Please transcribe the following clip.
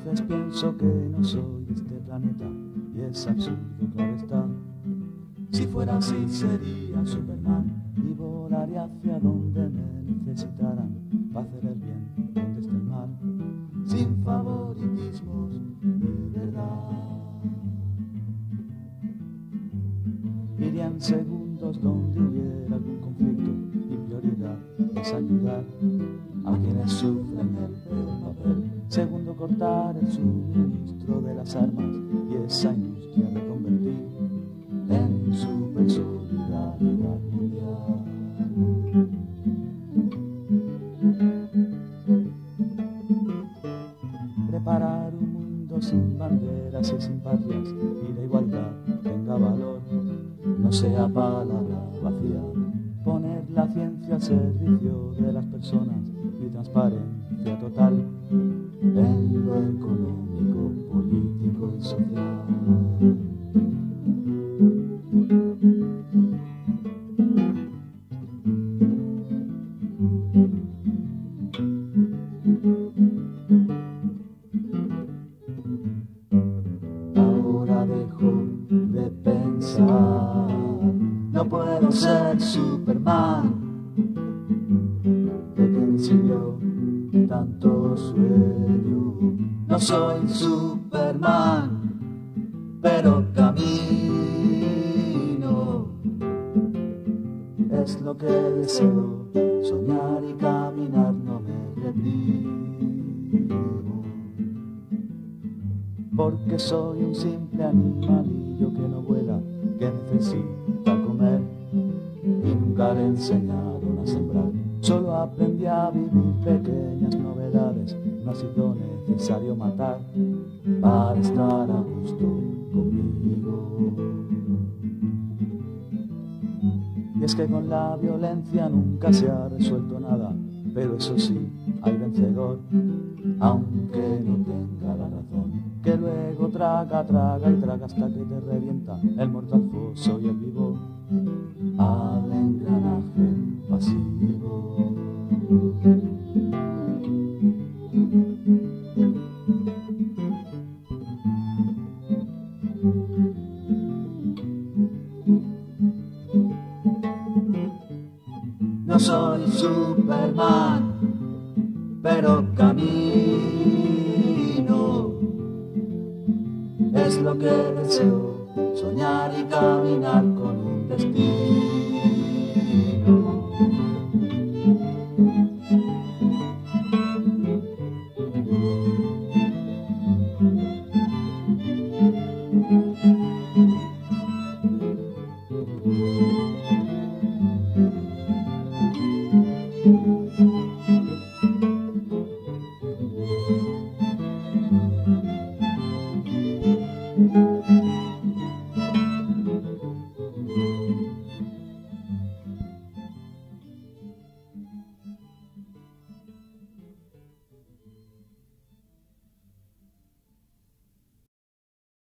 veces pienso que no soy de este planeta, y es absurdo, claro está. Si fuera así sería Superman y volaría hacia donde me necesitaran para hacer el bien donde esté el mal, sin favoritismos de verdad. Iría en segundos donde hubiera algún conflicto, mi prioridad es ayudar a quienes sufren el peor papel. Segundo, cortar el suministro de las armas y esa industria reconvertir en super solidaridad mundial. Preparar un mundo sin banderas y sin patrias, y la igualdad tenga valor, no sea palabra vacía. Poner la ciencia al servicio de las personas y transparencia total en lo económico, político y social. Ahora dejo de pensar, no puedo ser Superman. ¿De qué me sirvió tanto sueño? No soy Superman, pero camino. Es lo que deseo, soñar y caminar, no me reprimo. Porque soy un simple animalillo que no vuela, que necesita comer, y nunca le enseñaron a sembrar. Solo aprendí a vivir pequeñas novedades, no ha sido necesario matar para estar a gusto conmigo. Y es que con la violencia nunca se ha resuelto nada, pero eso sí, hay vencedor, aunque no tenga la razón. Que luego traga, traga y traga hasta que te revienta el mortal foso y el vivo al engranaje pasivo. No soy Superman, pero camino. Es lo que deseo, soñar y caminar con un destino.